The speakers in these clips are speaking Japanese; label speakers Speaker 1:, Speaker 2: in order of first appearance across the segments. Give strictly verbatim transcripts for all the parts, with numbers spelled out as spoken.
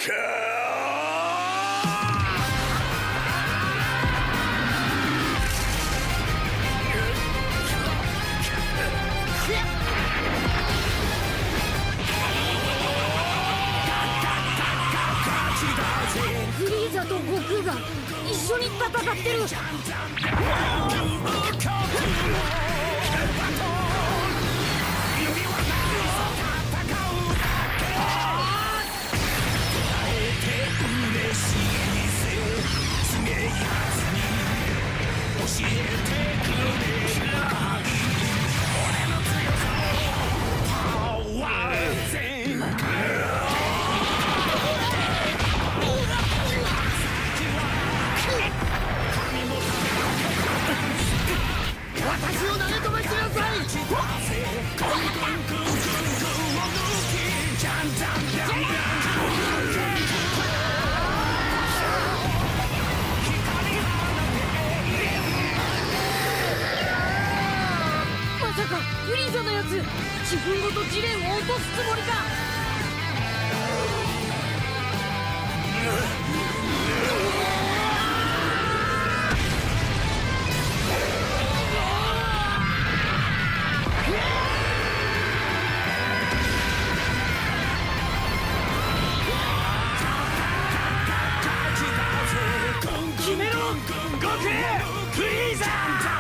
Speaker 1: フリーザと悟空が一緒に戦ってる。私を投げ飛ばしなさい。まさかフリーザのやつ自分ごとジレンを落とすつもりか。決めろ悟空フリーザ。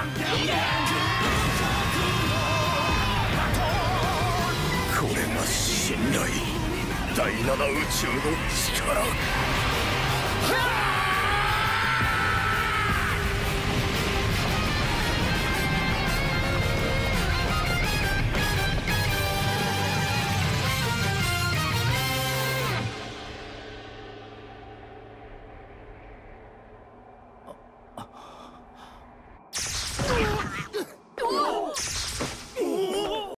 Speaker 2: これが信頼第七宇宙の力。